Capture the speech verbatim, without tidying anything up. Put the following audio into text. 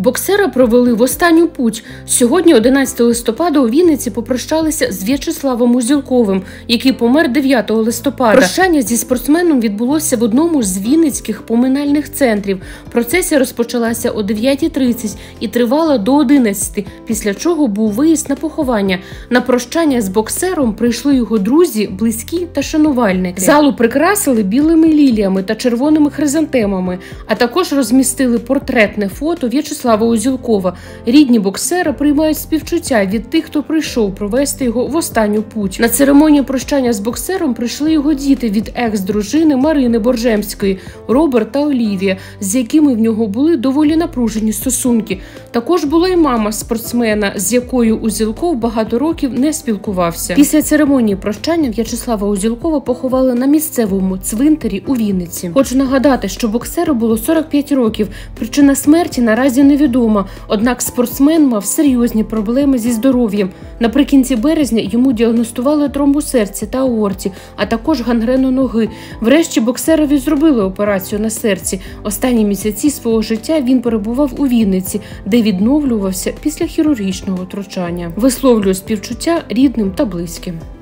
Боксера провели в останню путь. Сьогодні, одинадцятого листопада, у Вінниці попрощалися з В'ячеславом Узілковим, який помер дев'ятого листопада. Прощання зі спортсменом відбулося в одному з вінницьких поминальних центрів. Процесія розпочалася о дев'ятій тридцять і тривала до одинадцятої, після чого був виїзд на поховання. На прощання з боксером прийшли його друзі, близькі та шанувальники. Залу прикрасили білими ліліями та червоними хризантемами, а також розмістили портретне фото В'ячеслава Узілкова. Рідні боксера приймають співчуття від тих, хто прийшов провести його в останню путь. На церемонію прощання з боксером прийшли його діти від екс-дружини Марини Боржемської, Роберт та Олівія, з якими в нього були доволі напружені стосунки. Також була й мама спортсмена, з якою Узілков багато років не спілкувався. Після церемонії прощання В'ячеслава Узілкова поховали на місцевому цвинтарі у Вінниці. Хочу нагадати, що боксеру було сорок п'ять років. Причина смерті наразі невідома, однак спортсмен мав серйозні проблеми зі здоров'ям. Наприкінці березня йому діагностували тромб у серці та аорті, а також гангрену ноги. Врешті боксерові зробили операцію на серці. Останні місяці свого життя він перебував у Вінниці, де відновлювався після хірургічного втручання. Висловлюю співчуття рідним та близьким.